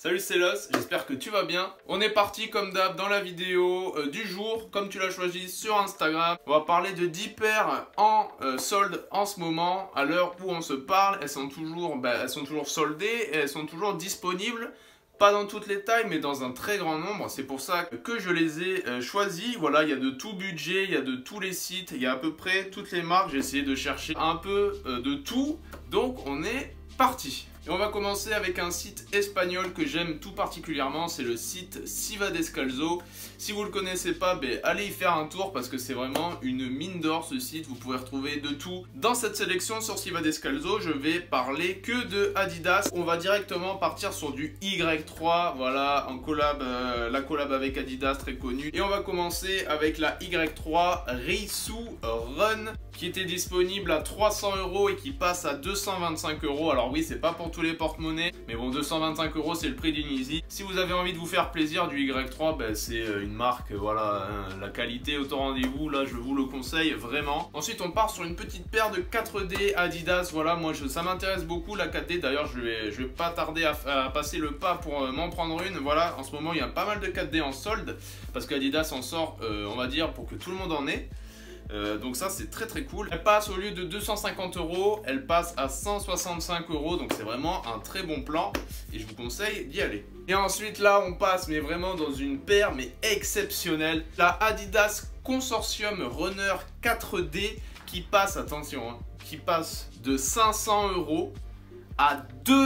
Salut, c'est Los, j'espère que tu vas bien. On est parti comme d'hab dans la vidéo du jour, comme tu l'as choisi sur Instagram. On va parler de 10 paires en solde en ce moment. À l'heure où on se parle, elles sont toujours soldées et elles sont toujours disponibles. Pas dans toutes les tailles, mais dans un très grand nombre. C'est pour ça que je les ai choisis. Voilà, il y a de tout budget, il y a de tous les sites, il y a à peu près toutes les marques. J'ai essayé de chercher un peu de tout. Donc on est parti. Et on va commencer avec un site espagnol que j'aime tout particulièrement, c'est le site Siva Descalzo. Si vous ne le connaissez pas, allez y faire un tour parce que c'est vraiment une mine d'or ce site. Vous pouvez retrouver de tout. Dans cette sélection sur Siva Descalzo, je vais parler que de Adidas. On va directement partir sur du Y3, voilà, en collab, la collab avec Adidas très connue. Et on va commencer avec la Y3 Reisu Run qui était disponible à 300 € et qui passe à 225 €. Alors oui, c'est pas pour tous les porte-monnaies, mais bon, 225 € c'est le prix d'une Yeezy. Si vous avez envie de vous faire plaisir, du Y3, c'est une marque, voilà, hein, la qualité au rendez-vous, là je vous le conseille vraiment. Ensuite on part sur une petite paire de 4D Adidas, voilà, moi ça m'intéresse beaucoup la 4D, d'ailleurs je vais pas tarder à passer le pas pour m'en prendre une. Voilà, en ce moment il y a pas mal de 4D en solde, parce qu'Adidas en sort, on va dire, pour que tout le monde en ait. Donc ça c'est très cool. Elle passe au lieu de 250 €, elle passe à 165 €, donc c'est vraiment un très bon plan et je vous conseille d'y aller. Et ensuite là on passe mais vraiment dans une paire mais exceptionnelle, la Adidas Consortium Runner 4D qui passe, attention, hein, qui passe de 500 € à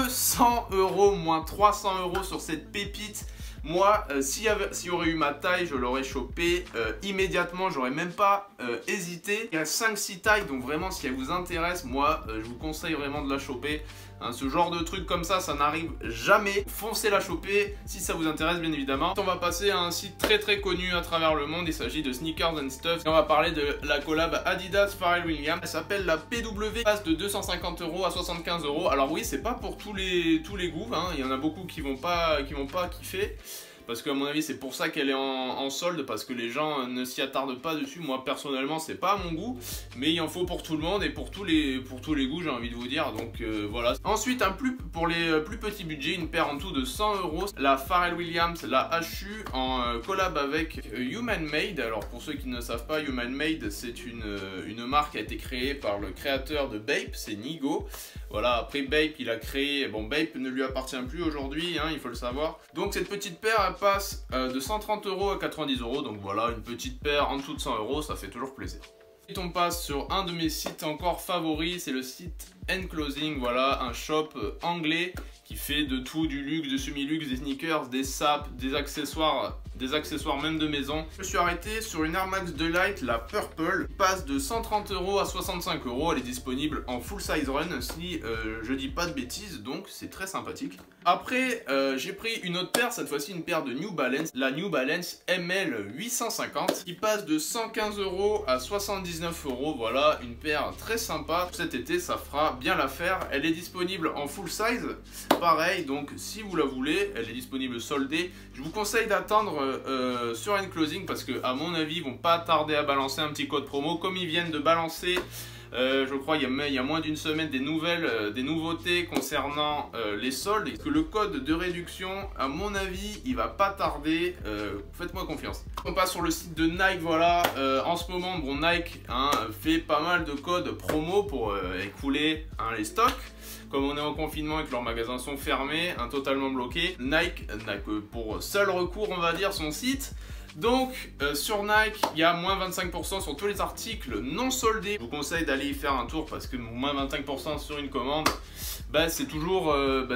200 €, moins 300 € sur cette pépite. Moi, s'il y aurait eu ma taille, je l'aurais chopé immédiatement, j'aurais même pas hésité. Il y a 5-6 tailles, donc vraiment si elle vous intéresse, moi je vous conseille vraiment de la choper. Hein, ce genre de truc comme ça n'arrive jamais. Foncez la choper si ça vous intéresse bien évidemment. On va passer à un site très connu à travers le monde, il s'agit de Sneakers and Stuff. Et on va parler de la collab Adidas Pharrell Williams. Elle s'appelle la PW, passe de 250 € à 75 €. Alors oui, c'est pas pour tous les goûts, hein. Il y en a beaucoup qui vont pas kiffer. Parce qu'à mon avis c'est pour ça qu'elle est en solde, parce que les gens ne s'y attardent pas dessus. Moi personnellement c'est pas à mon goût, mais il en faut pour tout le monde et pour tous les goûts, j'ai envie de vous dire. Donc voilà. Ensuite pour les plus petits budgets, une paire en dessous de 100 €, la Pharrell Williams, la HU en collab avec Human Made. Alors pour ceux qui ne savent pas, Human Made c'est une marque qui a été créée par le créateur de Bape, c'est Nigo. Voilà, après Bape il a créé, bon Bape ne lui appartient plus aujourd'hui, hein, il faut le savoir. Donc cette petite paire elle passe de 130 € à 90 €, donc voilà, une petite paire en dessous de 100 €, ça fait toujours plaisir. Et on passe sur un de mes sites encore favoris, c'est le site Enclosing, voilà, un shop anglais qui fait de tout, du luxe, du semi-luxe, des sneakers, des sapes, des accessoires même de maison. Je me suis arrêté sur une Air Max 2 Light, la Purple, passe de 130 € à 65 €, elle est disponible en full size run si je dis pas de bêtises, donc c'est très sympathique. Après j'ai pris une autre paire, cette fois-ci une paire de New Balance, la New Balance ML 850, qui passe de 115 € à 79 €, voilà, une paire très sympa. Cet été ça fera bien l'affaire. Elle est disponible en full size, pareil, donc si vous la voulez, elle est disponible soldée. Je vous conseille d'attendre sur Enclosing parce que à mon avis ils vont pas tarder à balancer un petit code promo, comme ils viennent de balancer je crois il y a moins d'une semaine des nouveautés concernant les soldes, et que le code de réduction, à mon avis il va pas tarder, faites-moi confiance. On passe sur le site de Nike, voilà, en ce moment bon, Nike fait pas mal de codes promo pour écouler les stocks. Comme on est en confinement et que leurs magasins sont fermés, totalement bloqués, Nike n'a que pour seul recours, on va dire, son site. Donc sur Nike, il y a moins 25% sur tous les articles non soldés. Je vous conseille d'aller y faire un tour parce que moins 25% sur une commande, c'est toujours,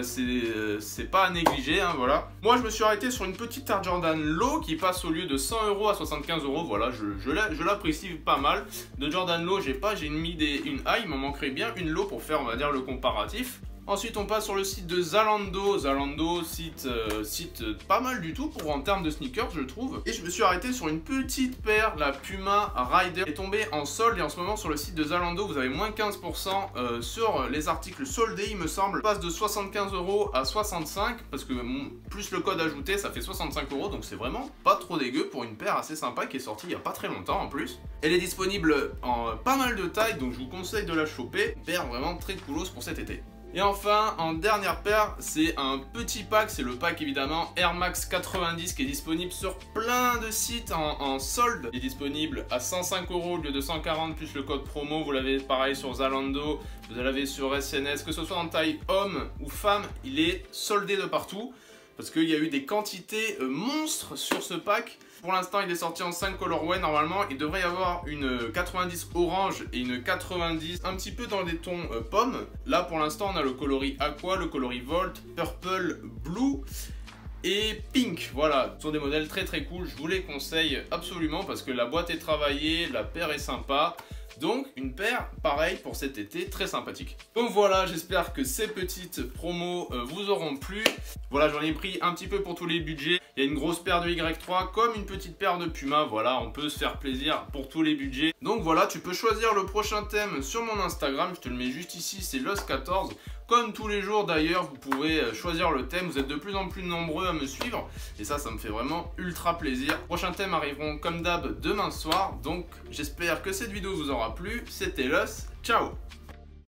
c'est pas à négliger, hein, voilà. Moi je me suis arrêté sur une petite Air Jordan Low qui passe au lieu de 100 € à 75 €, voilà, je l'apprécie pas mal. De Jordan Low j'ai mis une high, il m'en manquerait bien une low pour faire, on va dire, le comparatif. Ensuite on passe sur le site de Zalando, site pas mal du tout en termes de sneakers je trouve. Et je me suis arrêté sur une petite paire, la Puma Rider, elle est tombée en solde et en ce moment sur le site de Zalando vous avez moins 15% sur les articles soldés il me semble. Elle passe de 75 € à 65 parce que plus le code ajouté ça fait 65 €, donc c'est vraiment pas trop dégueu pour une paire assez sympa qui est sortie il y a pas très longtemps en plus. Elle est disponible en pas mal de tailles donc je vous conseille de la choper, une paire vraiment très coolos pour cet été. Et enfin, en dernière paire, c'est un petit pack, c'est le pack évidemment Air Max 90 qui est disponible sur plein de sites en solde. Il est disponible à 105 € au lieu de 140 plus le code promo. Vous l'avez pareil sur Zalando, vous l'avez sur SNS, que ce soit en taille homme ou femme, il est soldé de partout. Parce qu'il y a eu des quantités monstres sur ce pack. Pour l'instant, il est sorti en 5 colorways. Normalement, il devrait y avoir une 90 orange et une 90 un petit peu dans des tons pommes. Là, pour l'instant, on a le coloris aqua, le coloris volt, purple, blue et pink. Voilà, ce sont des modèles très très cool. Je vous les conseille absolument parce que la boîte est travaillée, la paire est sympa. Donc une paire pareil pour cet été, très sympathique. Donc voilà, j'espère que ces petites promos vous auront plu. Voilà, j'en ai pris un petit peu pour tous les budgets. Il y a une grosse paire de Y3 comme une petite paire de Puma. Voilà, on peut se faire plaisir pour tous les budgets. Donc voilà, tu peux choisir le prochain thème sur mon Instagram. Je te le mets juste ici, c'est Los14. Comme tous les jours d'ailleurs, vous pouvez choisir le thème. Vous êtes de plus en plus nombreux à me suivre. Et ça me fait vraiment ultra plaisir. Prochains thèmes arriveront comme d'hab demain soir. Donc j'espère que cette vidéo vous aura plu. C'était Los. Ciao!